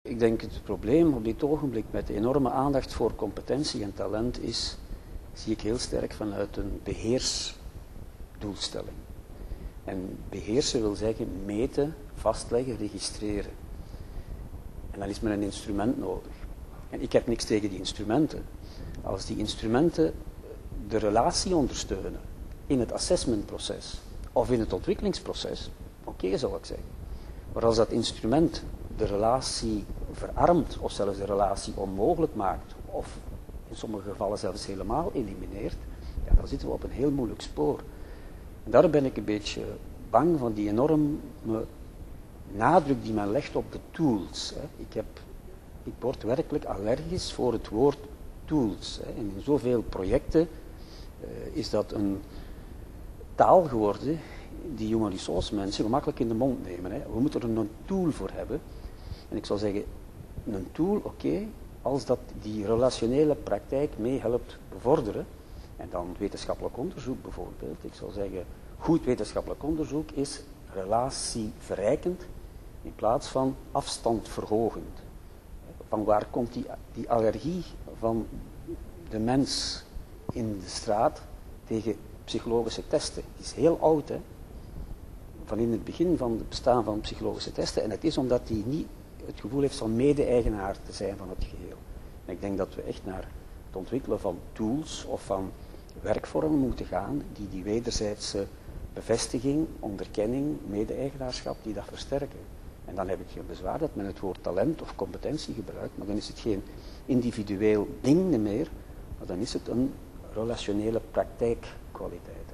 Ik denk het probleem op dit ogenblik met de enorme aandacht voor competentie en talent is, zie ik heel sterk vanuit een beheersdoelstelling. En beheersen wil zeggen meten, vastleggen, registreren. En dan is men een instrument nodig. En ik heb niks tegen die instrumenten. Als die instrumenten de relatie ondersteunen in het assessmentproces of in het ontwikkelingsproces, oké, zal ik zeggen. Maar als dat instrument de relatie verarmt of zelfs de relatie onmogelijk maakt of in sommige gevallen zelfs helemaal elimineert, ja, dan zitten we op een heel moeilijk spoor. En daar ben ik een beetje bang van die enorme nadruk die men legt op de tools. Ik word werkelijk allergisch voor het woord tools. En in zoveel projecten is dat een taal geworden die human resource mensen gemakkelijk in de mond nemen. We moeten er een tool voor hebben. En ik zou zeggen, een tool, oké, als dat die relationele praktijk mee helpt bevorderen. En dan wetenschappelijk onderzoek bijvoorbeeld. Ik zou zeggen, goed wetenschappelijk onderzoek is relatieverrijkend in plaats van afstandverhogend. Van waar komt die allergie van de mens in de straat tegen psychologische testen? Die is heel oud, hè? Van in het begin van het bestaan van psychologische testen. En het is omdat hij niet het gevoel heeft van mede-eigenaar te zijn van het geheel. En ik denk dat we echt naar het ontwikkelen van tools of van werkvormen moeten gaan die wederzijdse bevestiging, onderkenning, mede-eigenaarschap, die dat versterken. En dan heb ik geen bezwaar dat men het woord talent of competentie gebruikt, maar dan is het geen individueel ding meer, maar dan is het een relationele praktijkkwaliteit.